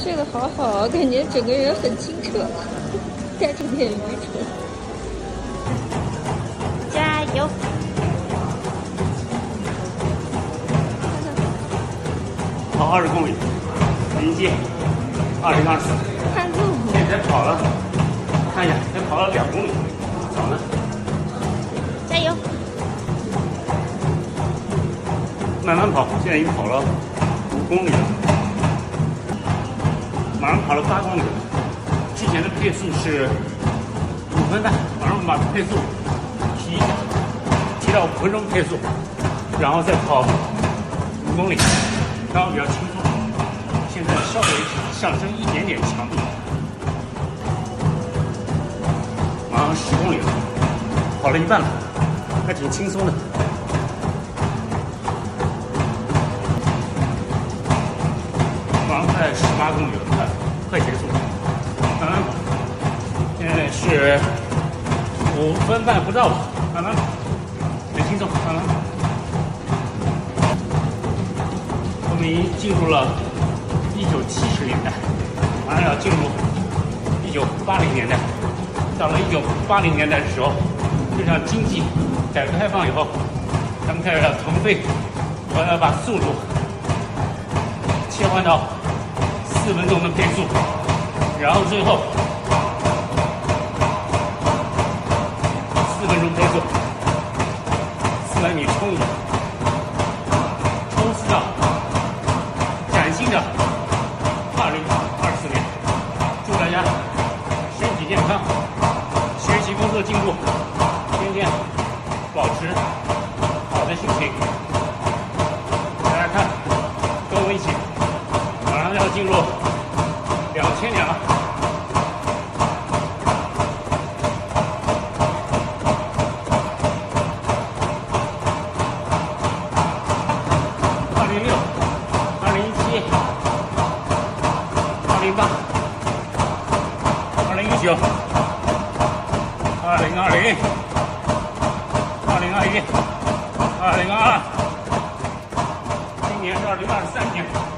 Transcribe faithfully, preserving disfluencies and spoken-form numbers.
睡得好好，感觉整个人很清澈，但是有点愚蠢。加油！ 跑二十公里，迎接二零二四。 看路。 现在跑了，看一下，才跑了两公里，早呢。 加油！ 慢慢跑，现在已经跑了五公里了，马上跑了八公里了。之前的配速是五分半，马上把配速提一下，提到五分钟配速，然后再跑五公里，然后比较轻松。现在稍微上升一点点强度，马上十公里了，跑了一半了，还挺轻松的。马上快十八公里了，快快结束了，慢慢跑。现在是五分半不到了，慢慢跑，很轻松，慢慢跑。我们已经进入了一九七十年代，马上要进入一九八零年代。到了一九八零年代的时候，就像经济改革开放以后，咱们开始要腾飞，我要把速度切换到四分钟的配速，然后最后四分钟配速，四百米冲一下，冲刺到崭新的二零二四年。祝大家身体健康，学习工作进步，天天保持好的心情。大家看，跟我一起，马上要进入两千年了。二零六、二零一七、二零八、二零一九、二零二零、二零二一、二零二二，今年是二零二三年。